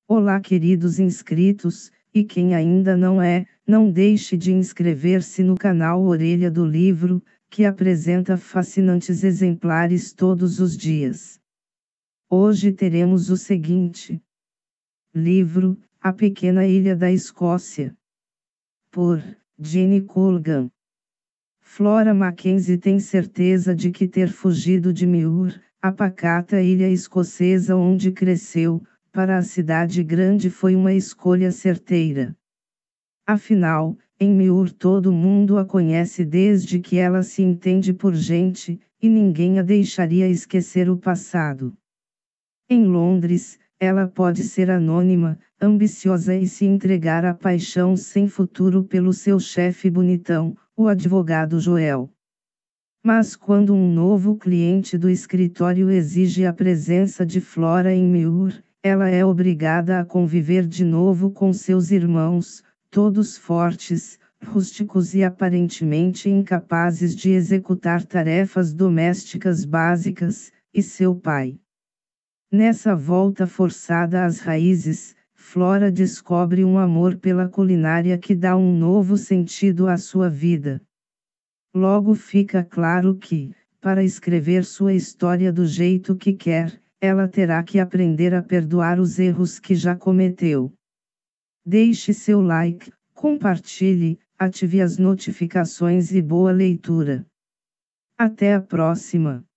Olá, queridos inscritos, e quem ainda não é, não deixe de inscrever-se no canal Orelha do Livro, que apresenta fascinantes exemplares todos os dias. Hoje teremos o seguinte livro: A Pequena Ilha da Escócia, por Jenny Colgan. Flora Mackenzie tem certeza de que ter fugido de Muir, a pacata ilha escocesa onde cresceu, para a cidade grande foi uma escolha certeira. Afinal, em Muir todo mundo a conhece desde que ela se entende por gente, e ninguém a deixaria esquecer o passado. Em Londres, ela pode ser anônima, ambiciosa e se entregar à paixão sem futuro pelo seu chefe bonitão, o advogado Joel. Mas quando um novo cliente do escritório exige a presença de Flora em Muir, ela é obrigada a conviver de novo com seus irmãos, todos fortes, rústicos e aparentemente incapazes de executar tarefas domésticas básicas, e seu pai. Nessa volta forçada às raízes, Flora descobre um amor pela culinária que dá um novo sentido à sua vida. Logo fica claro que, para escrever sua história do jeito que quer, ela terá que aprender a perdoar os erros que já cometeu. Deixe seu like, compartilhe, ative as notificações e boa leitura. Até a próxima!